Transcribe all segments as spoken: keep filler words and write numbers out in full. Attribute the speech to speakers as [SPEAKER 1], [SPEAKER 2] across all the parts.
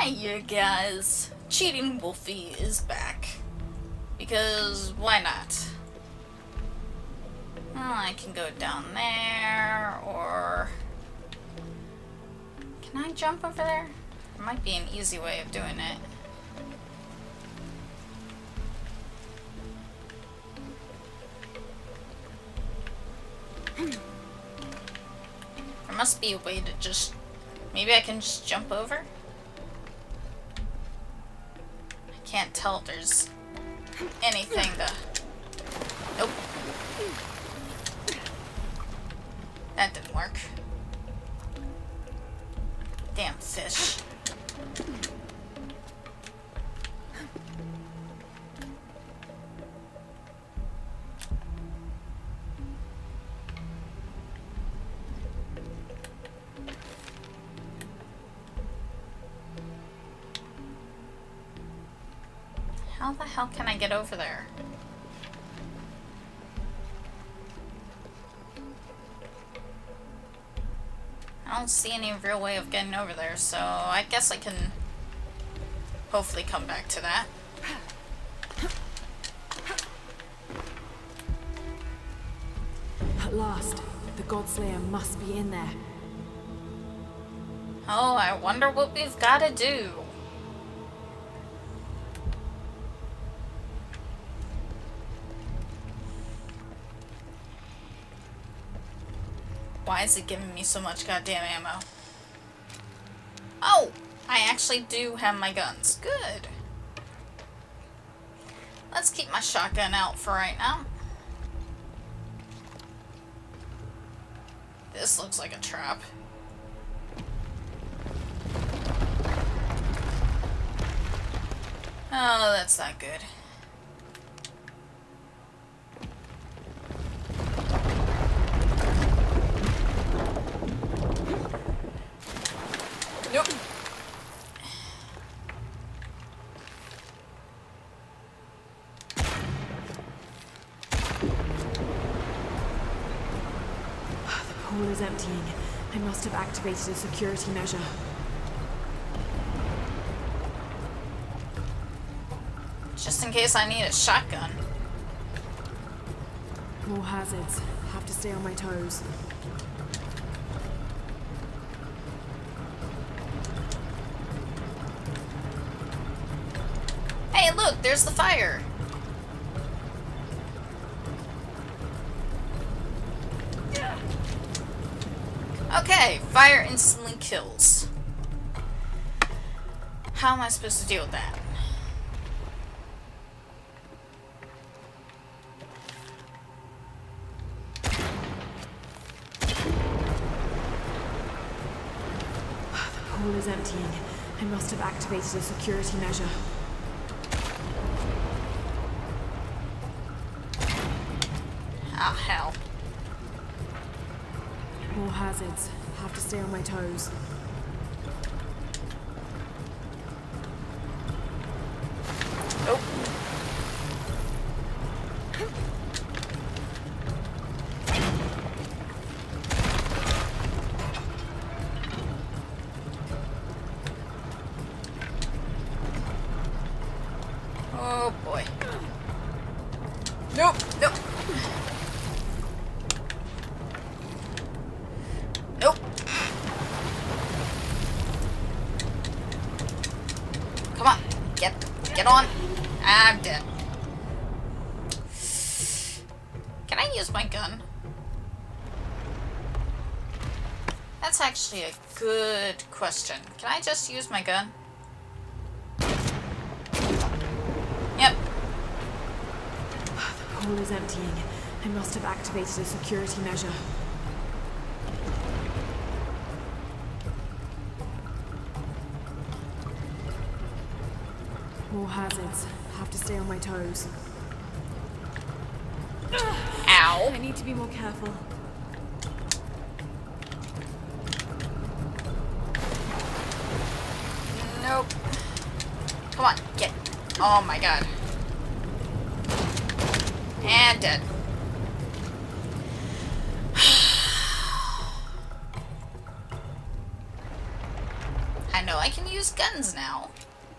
[SPEAKER 1] Hi you guys, Cheating Wolfy is back. Because why not? Well, I can go down there, or... Can I jump over there? There might be an easy way of doing it. There must be a way to just... Maybe I can just jump over? I can't tell if there's anything to... Nope. That didn't work. Damn fish. How the hell can I get over there? I don't see any real way of getting over there, so I guess I can hopefully come back to that.
[SPEAKER 2] At last, the Godslayer must be in there.
[SPEAKER 1] Oh, I wonder what we've got to do. Why is it giving me so much goddamn ammo? Oh! I actually do have my guns. Good. Let's keep my shotgun out for right now. This looks like a trap. Oh, that's not good. Nope.
[SPEAKER 2] The pool is emptying. I must have activated a security measure.
[SPEAKER 1] Just in case I need a shotgun.
[SPEAKER 2] More hazards. Have to stay on my toes.
[SPEAKER 1] Hey, look, there's the fire. Okay, fire instantly kills. How am I supposed to deal with that?
[SPEAKER 2] The pool is emptying. I must have activated a security measure.
[SPEAKER 1] Oh, hell.
[SPEAKER 2] More hazards. Have to stay on my toes.
[SPEAKER 1] Oh. Oh boy. Nope, nope. Nope. Come on, get get on. I'm dead. Can I use my gun? That's actually a good question. Can I just use my gun? Yep.
[SPEAKER 2] The pool is emptying. I must have activated a security measure. More hazards. Have to stay on my toes.
[SPEAKER 1] Ow.
[SPEAKER 2] I need to be more careful.
[SPEAKER 1] Nope. Come on, get. Oh my god. And dead. I know I can use use guns now.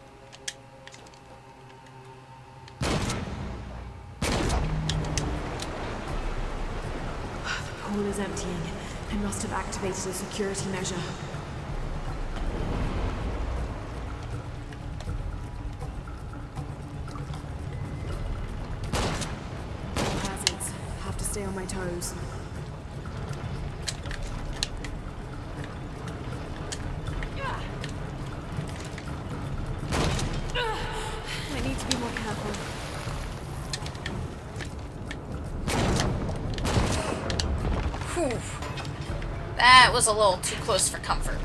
[SPEAKER 2] The pool is emptying. I must have activated a security measure. Hazards. Have to stay on my toes. I need to be more careful.
[SPEAKER 1] Whew. That was a little too close for comfort.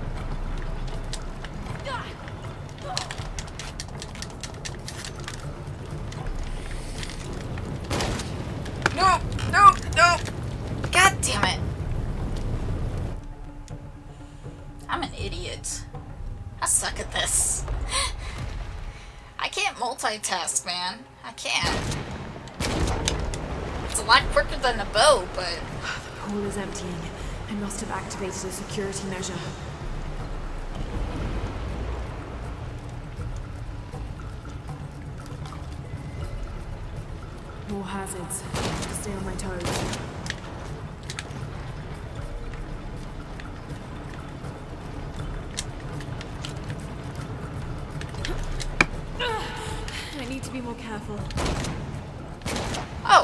[SPEAKER 1] No, no, no! God damn it. I'm an idiot. I suck at this. I can't multitask, man. I can't. It's a lot quicker than a bow, but...
[SPEAKER 2] The pool is emptying. I must have activated a security measure. More hazards. I have to stay on my toes. I need to be more careful.
[SPEAKER 1] Oh!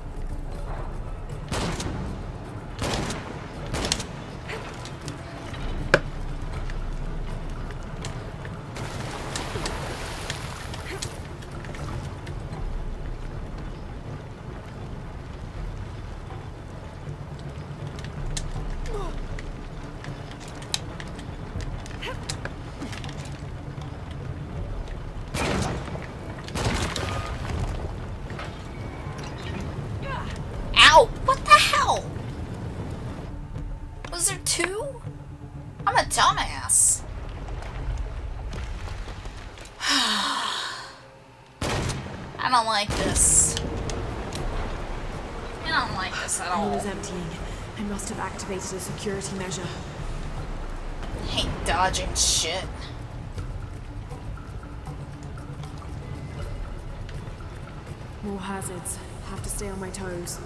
[SPEAKER 1] Ow! What the hell? Was there two? I'm a dumbass. I don't like this. I don't like this at
[SPEAKER 2] The pool
[SPEAKER 1] all.
[SPEAKER 2] is emptying. I must have activated a security measure.
[SPEAKER 1] I hate dodging shit.
[SPEAKER 2] More hazards. Have to stay on my toes.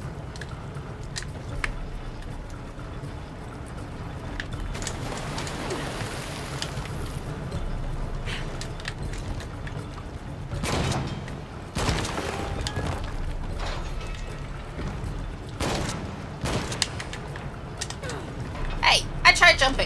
[SPEAKER 1] Hey, I tried jumping.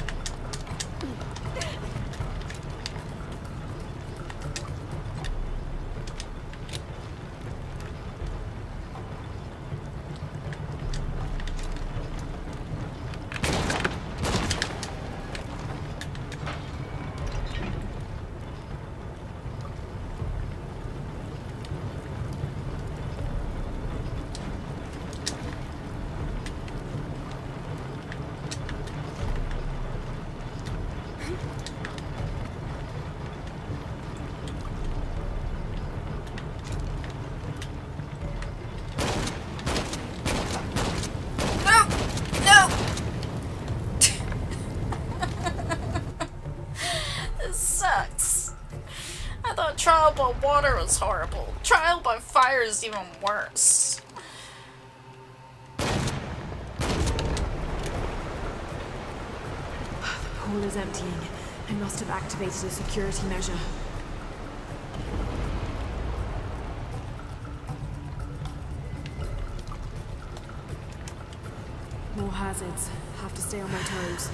[SPEAKER 1] Trial by water was horrible. Trial by fire is even worse.
[SPEAKER 2] The pool is emptying. I must have activated a security measure. More hazards. Have to stay on my toes.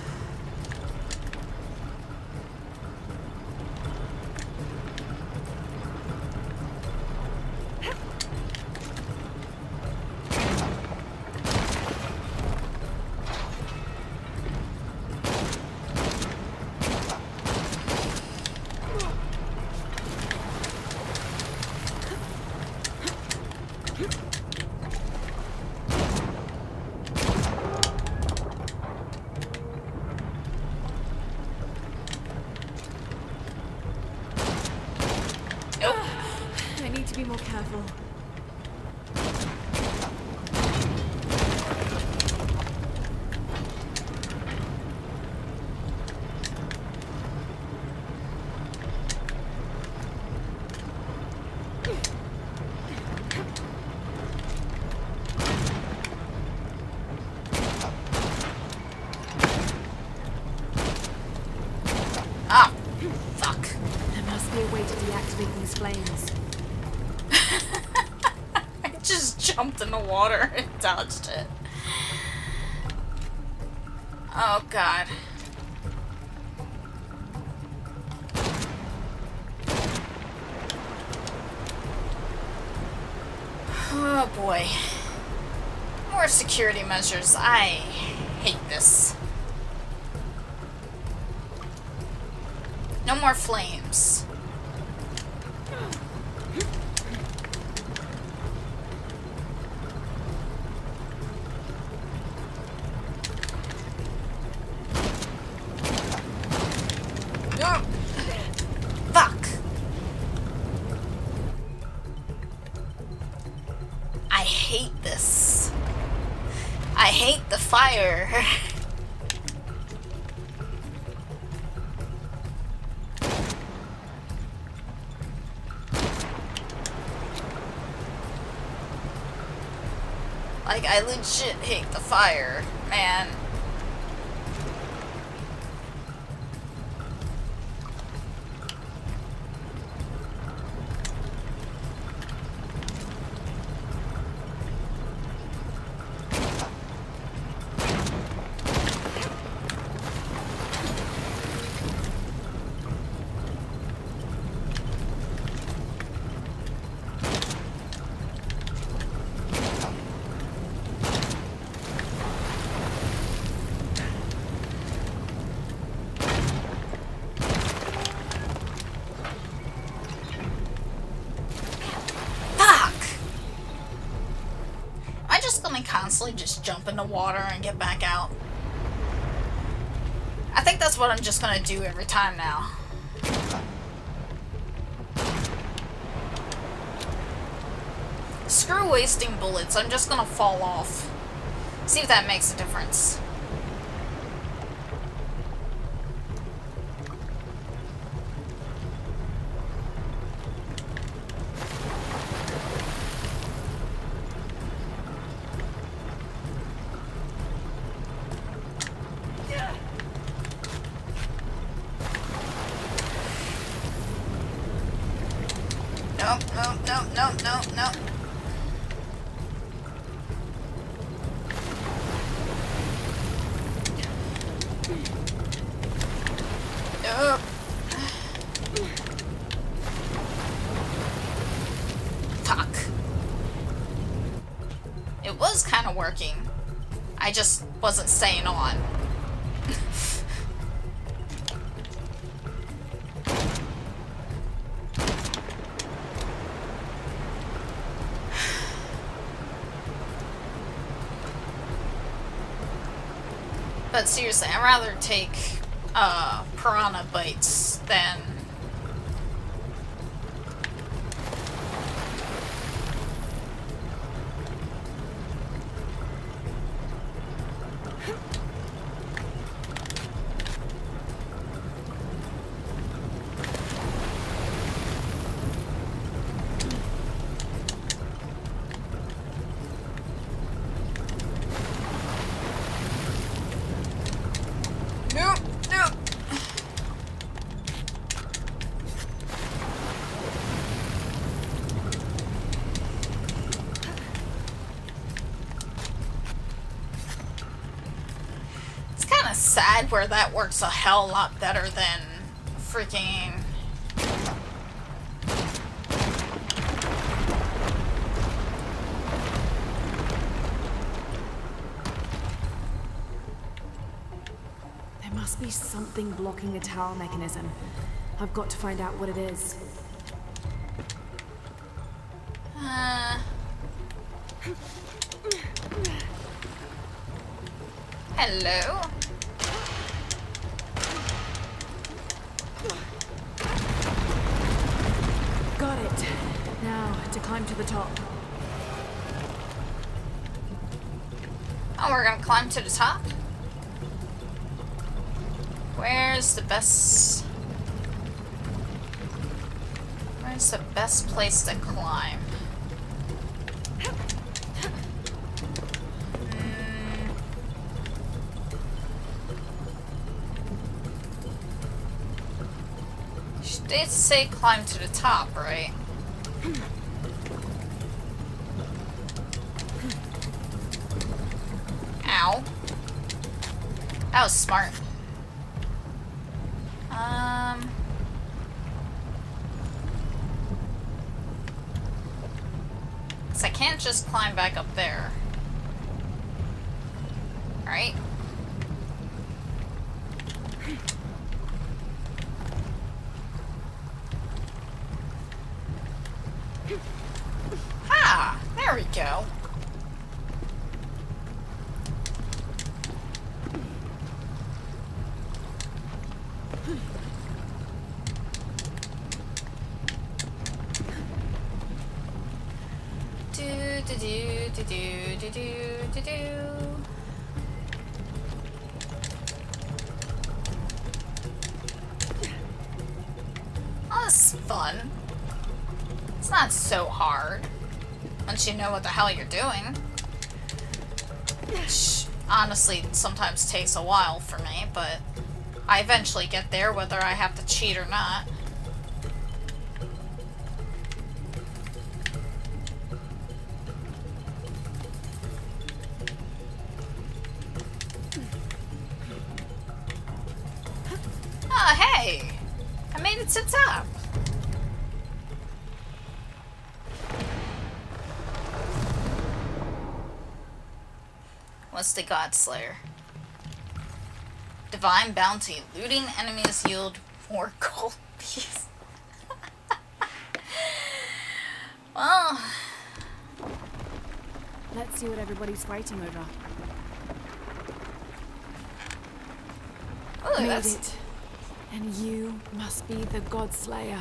[SPEAKER 2] I need to be more careful. reactivating these flames.
[SPEAKER 1] I just jumped in the water and dodged it. Oh god. Oh boy. More security measures. I hate this. No more flames. No. Fuck. I hate this. I hate the fire. Like, I legit hate the fire, man. Constantly just jump in the water and get back out. I think that's what I'm just gonna do every time now. Screw wasting bullets, I'm just gonna fall off. See if that makes a difference. No, no, no, no, no, no. No. Fuck. It was kind of working. I just wasn't staying on. But seriously, I'd rather take uh, piranha bites than... No, no. It's kind of sad where that works a hell lot better than freaking...
[SPEAKER 2] Must be something blocking the tower mechanism. I've got to find out what it is.
[SPEAKER 1] Uh... Hello?
[SPEAKER 2] Got it. Now, to climb to the top.
[SPEAKER 1] Oh, we're gonna climb to the top? Where's the best... Where's the best place to climb? Mm. She did say climb to the top, right? Ow. That was smart. Um... I can't just climb back up there. Right? Ah! There we go. Do do do do do do do do do. Oh, this is fun. It's not so hard once you know what the hell you're doing. Which honestly sometimes takes a while for me, but I eventually get there whether I have to cheat or not. Oh, hey! I made it to the top! What's the God Slayer? Divine Bounty. Looting enemies yield more gold pieces. Well...
[SPEAKER 2] Let's see what everybody's fighting over.
[SPEAKER 1] Oh,
[SPEAKER 2] Made
[SPEAKER 1] that's...
[SPEAKER 2] it. And you must be the God Slayer.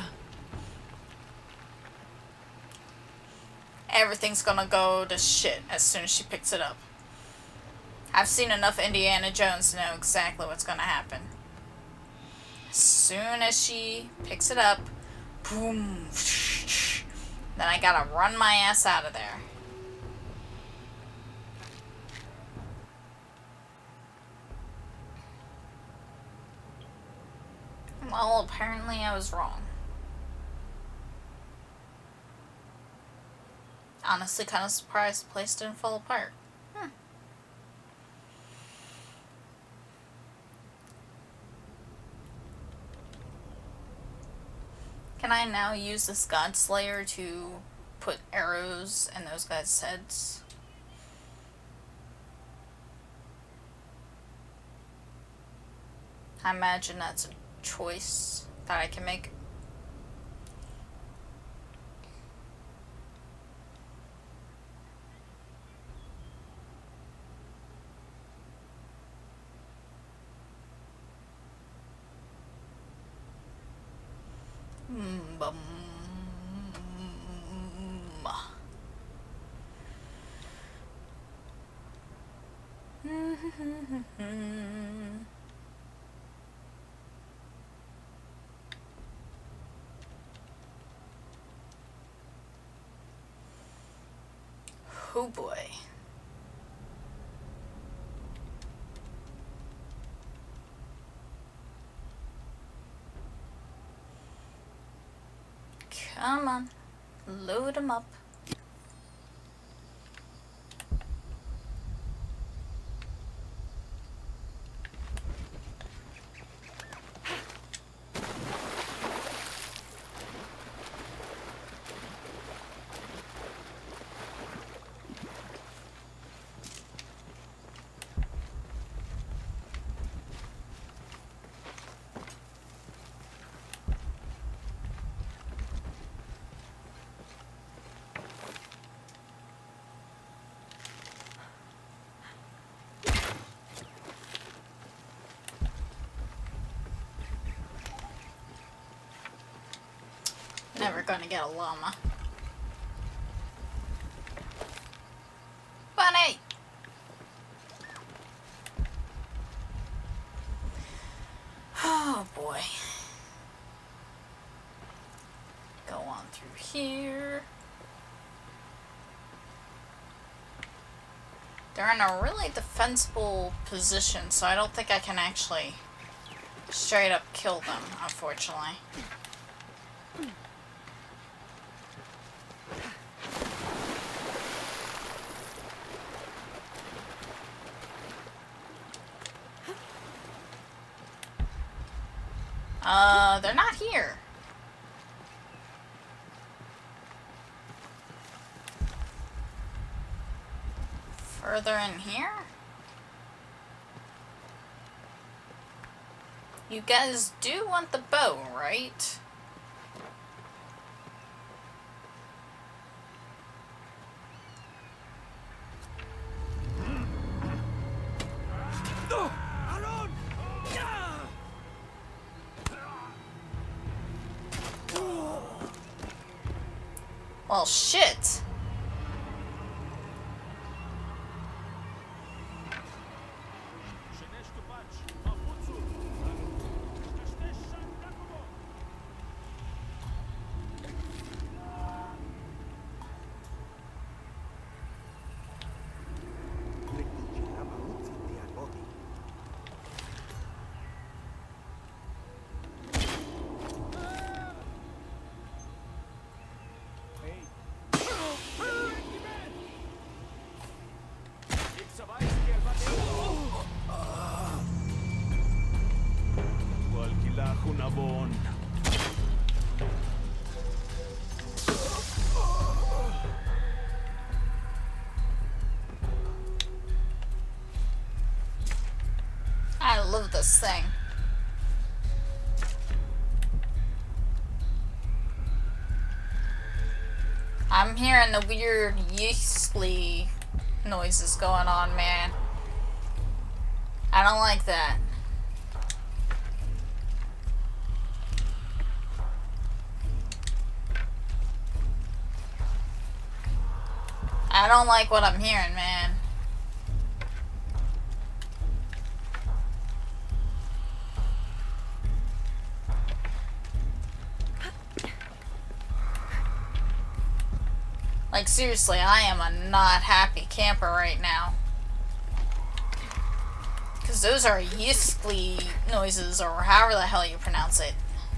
[SPEAKER 1] Everything's gonna go to shit as soon as she picks it up. I've seen enough Indiana Jones to know exactly what's gonna happen. As soon as she picks it up, boom, then I gotta run my ass out of there. Well, apparently I was wrong. Honestly, kind of surprised the place didn't fall apart. Hmm. Can I now use this God Slayer to put arrows in those guys' heads? I imagine that's a choice that I can make. Mm, bum. Oh boy. Come on, load them up. Never gonna get a llama. Bunny! Oh boy. Go on through here. They're in a really defensible position, so I don't think I can actually straight up kill them, unfortunately. Uh, they're not here. Further in here? You guys do want the bow, right? Well, shit. I love this thing. I'm hearing the weird yeastly noises going on, man. I don't like that. I don't like what I'm hearing, man. Like, seriously, I am a not happy camper right now. Because those are yeastly noises, or however the hell you pronounce it.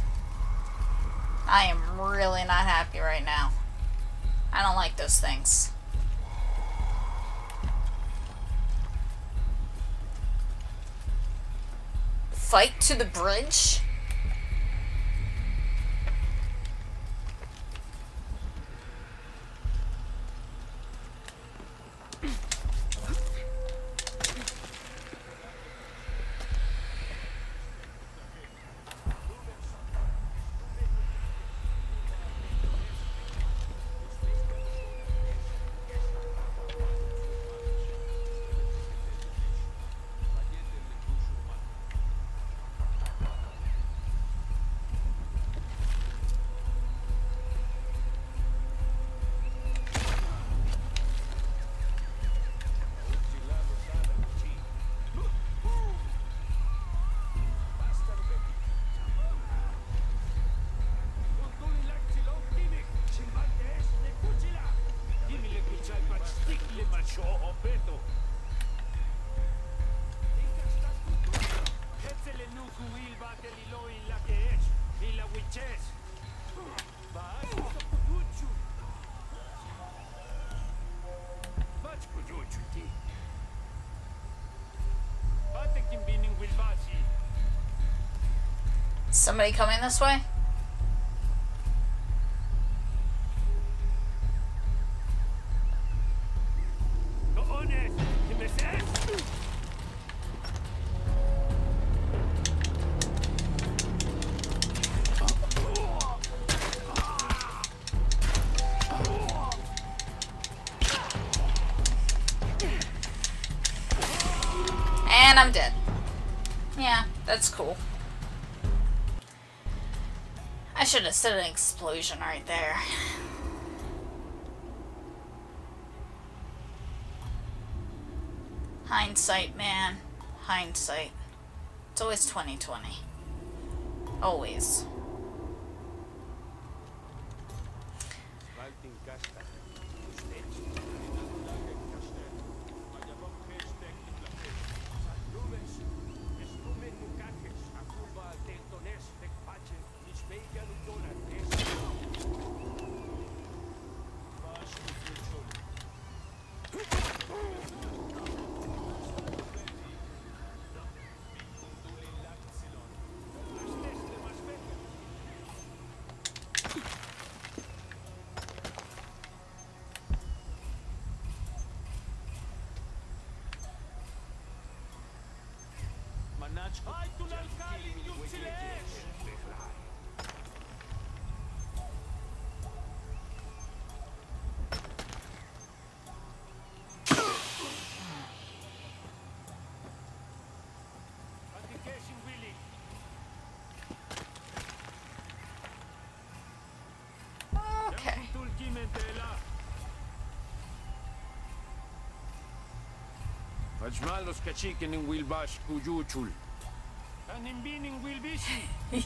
[SPEAKER 1] I am really not happy right now. I don't like those things. Fight to the bridge? Somebody coming this way? And I'm dead. Yeah, that's cool. I should have said an explosion right there. Hindsight, man. Hindsight. It's always twenty twenty. Always. Okay.
[SPEAKER 3] Ajmalos kachikin in Wilbash Kujuchul. And in Beaning Wilbishi.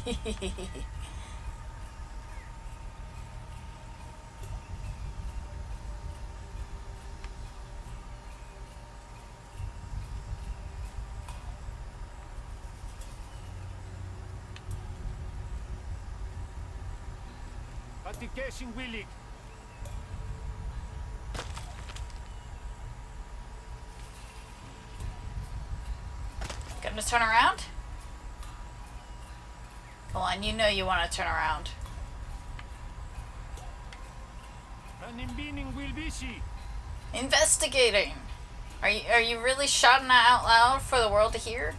[SPEAKER 3] Patikeshin Willik.
[SPEAKER 1] Gonna turn around? Come on, you know you want to turn around.
[SPEAKER 3] And in Beaning Wilbishi.
[SPEAKER 1] Investigating! Are you, are you really shouting that out loud for the world to hear?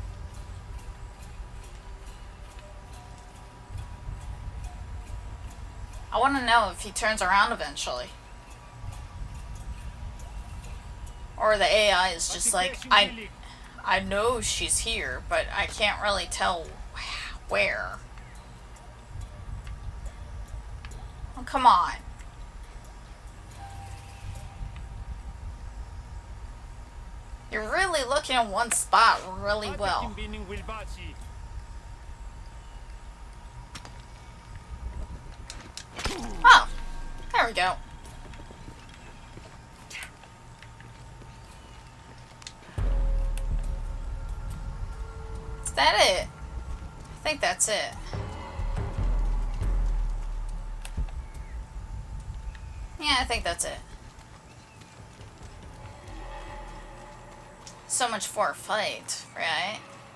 [SPEAKER 1] I want to know if he turns around eventually. Or the A I is just like, I, I know she's here, but I can't really tell where. Oh, come on. You're really looking in one spot really well. Oh, there we go. Is that it? I think that's it. Yeah, I think that's it. So much for a fight, right?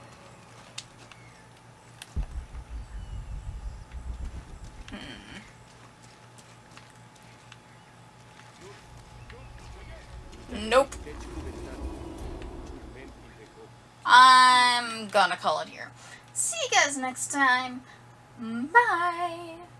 [SPEAKER 1] Hmm. Nope. I'm gonna call it here. See you guys next time. Bye.